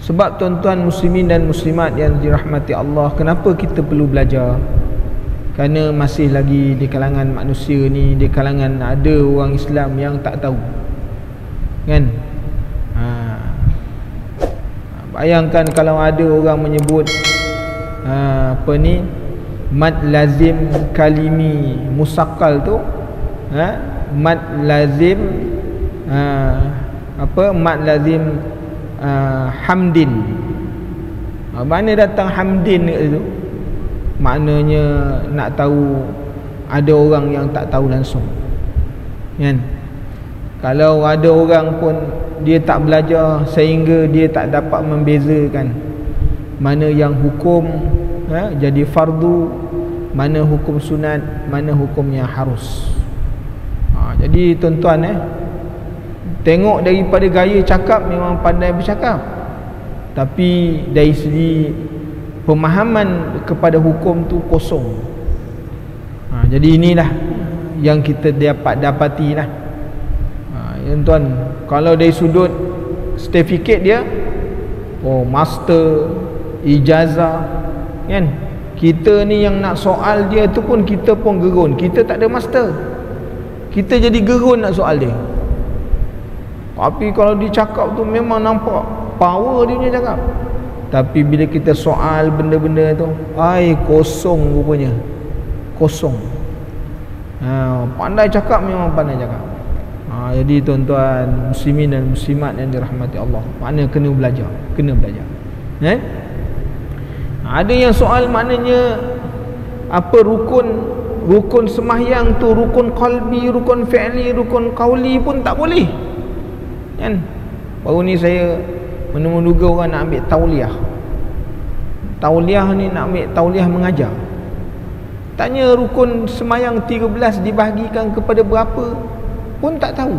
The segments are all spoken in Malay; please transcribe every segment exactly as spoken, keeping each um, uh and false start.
Sebab tuan-tuan muslimin dan muslimat yang dirahmati Allah, kenapa kita perlu belajar? Kerana masih lagi di kalangan manusia ni, di kalangan ada orang Islam yang tak tahu, kan? Ha. Bayangkan kalau ada orang menyebut ha, apa ni, mad lazim kalimi musaqqal tu, ha? Mad lazim ha, apa mad lazim Uh, hamdin. uh, Mana datang hamdin itu? Maknanya nak tahu ada orang yang tak tahu langsung, kan? Kalau ada orang pun dia tak belajar sehingga dia tak dapat membezakan mana yang hukum ha, jadi fardu, mana hukum sunat, mana hukum yang harus. ha, Jadi tuan-tuan eh tengok daripada gaya cakap memang pandai bercakap, tapi dari segi pemahaman kepada hukum tu kosong. ha, Jadi inilah yang kita dapat dapati lah. ha, ya, tuan, kalau dari sudut sertifikat dia, oh master, ijazah, kan? Kita ni yang nak soal dia tu pun kita pun gerun. Kita tak ada master, kita jadi gerun nak soal dia. Tapi kalau dia cakap tu memang nampak power dia punya cakap. Tapi bila kita soal benda-benda tu, ai kosong rupanya. Kosong. Ha, pandai cakap memang pandai cakap. Ha, jadi tuan-tuan muslimin dan muslimat yang dirahmati Allah, makna kena belajar, kena belajar. Eh? Ada yang soal maknanya apa rukun rukun sembahyang tu, rukun qalbi, rukun fi'li, rukun qauli pun tak boleh. Kan? Baru ni saya menduga orang nak ambil tauliah. Tauliah ni nak ambil tauliah mengajar. Tanya rukun semayang tiga belas dibahagikan kepada berapa pun tak tahu.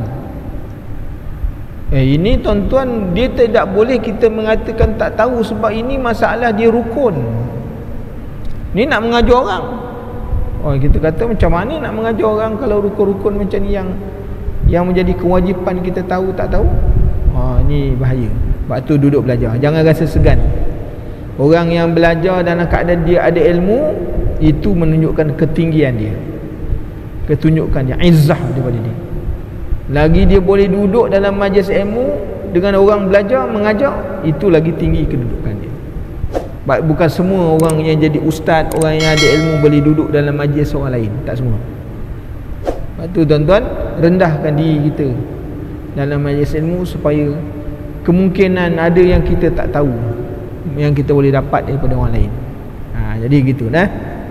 Eh ini tuan-tuan, dia tidak boleh kita mengatakan tak tahu, sebab ini masalah dia rukun. Ni nak mengajar orang. Oh, kita kata macam mana nak mengajar orang kalau rukun-rukun macam ni yang yang menjadi kewajipan kita tahu tak tahu. Ha, ni bahaya. Sebab tu duduk belajar, jangan rasa segan. Orang yang belajar dalam keadaan dia ada ilmu, itu menunjukkan ketinggian dia, ketunjukan dia, izzah daripada dia. Lagi dia boleh duduk dalam majlis ilmu dengan orang belajar mengajar, itu lagi tinggi kedudukan dia. Bukan semua orang yang jadi ustaz, orang yang ada ilmu boleh duduk dalam majlis orang lain, tak semua. Sebab tu tuan-tuan, rendahkan diri kita dalam majlis ilmu supaya kemungkinan ada yang kita tak tahu, yang kita boleh dapat daripada orang lain. Ha, jadi gitu dah.